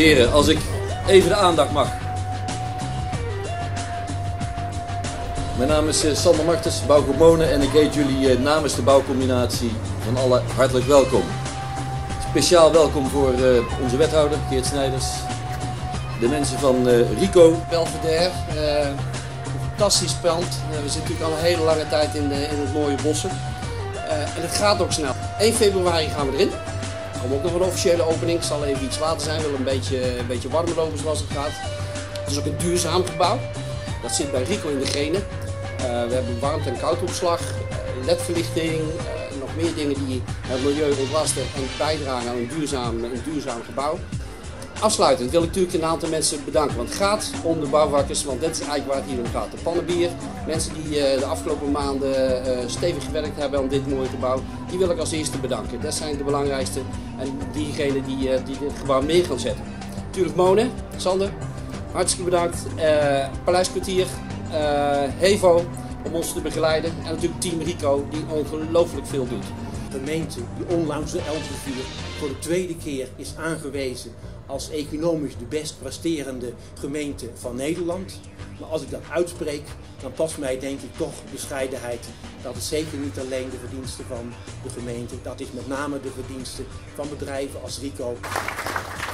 heren, als ik even de aandacht mag. Mijn naam is Sander Martens, Bouwgroep Monen, en ik heet jullie namens de bouwcombinatie van allen hartelijk welkom. Speciaal welkom voor onze wethouder Geert Snijders, de mensen van Rico. Belvedere, een fantastisch pand. We zitten natuurlijk al een hele lange tijd in het mooie bossen. En het gaat ook snel. 1 februari gaan we erin. Er komt ook nog een officiële opening. Het zal even iets later zijn, wel een beetje warmer lopen zoals het gaat. Het is ook een duurzaam gebouw. Dat zit bij Rico in de Grenen. We hebben warmte- en koudopslag, ledverlichting, nog meer dingen die het milieu ontlasten en bijdragen aan een duurzaam gebouw. Afsluitend wil ik natuurlijk een aantal mensen bedanken, want het gaat om de bouwvakkers, want dit is eigenlijk waar het hier om gaat. De pannenbier, mensen die de afgelopen maanden stevig gewerkt hebben aan dit mooie gebouw, die wil ik als eerste bedanken. Dat zijn de belangrijkste en diegenen die dit gebouw mee gaan zetten. Natuurlijk Monen, Sander, hartstikke bedankt. Paleiskwartier, Hevo om ons te begeleiden en natuurlijk Team Rico die ongelooflijk veel doet. De gemeente die onlangs de Elsevier voor de tweede keer is aangewezen als economisch de best presterende gemeente van Nederland. Maar als ik dat uitspreek, dan past mij denk ik toch bescheidenheid. Dat is zeker niet alleen de verdienste van de gemeente, dat is met name de verdienste van bedrijven als Rico.